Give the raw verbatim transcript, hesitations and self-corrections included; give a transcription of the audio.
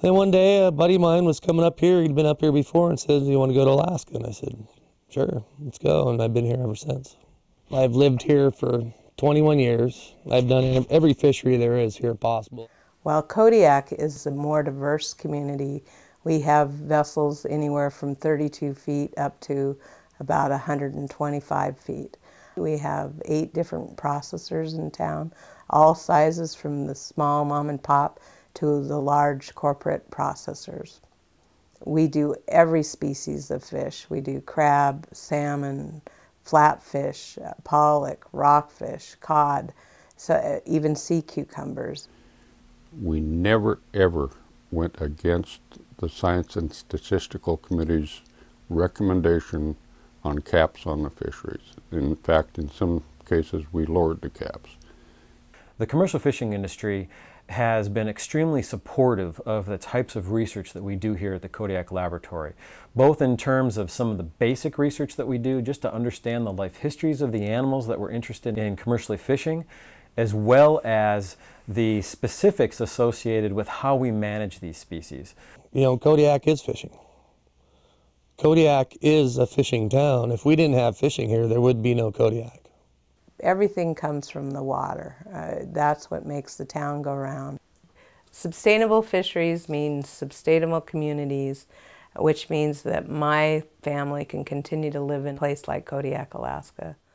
Then one day a buddy of mine was coming up here, he'd been up here before, and said, "Do you want to go to Alaska?" And I said, "Sure, let's go," and I've been here ever since. I've lived here for twenty-one years. I've done every fishery there is here possible. While Kodiak is a more diverse community, we have vessels anywhere from thirty-two feet up to about one hundred twenty-five feet. We have eight different processors in town, all sizes from the small mom and pop to the large corporate processors. We do every species of fish. We do crab, salmon, flatfish, pollock, rockfish, cod, so even sea cucumbers. We never ever went against the Science and Statistical Committee's recommendation on caps on the fisheries. In fact, in some cases, we lowered the caps. The commercial fishing industry has been extremely supportive of the types of research that we do here at the Kodiak Laboratory, both in terms of some of the basic research that we do just to understand the life histories of the animals that we're interested in commercially fishing, as well as the specifics associated with how we manage these species. You know, Kodiak is fishing. Kodiak is a fishing town. If we didn't have fishing here, there would be no Kodiak. Everything comes from the water. Uh, that's what makes the town go round. Sustainable fisheries means sustainable communities, which means that my family can continue to live in a place like Kodiak, Alaska.